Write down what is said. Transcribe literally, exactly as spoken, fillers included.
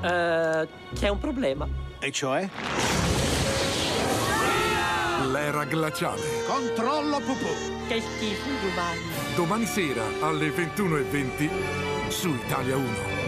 Uh, c'è un problema. E cioè? L'era glaciale. Controllo pupù. Che schifo gli umani. Domani sera alle ventuno e venti su Italia uno.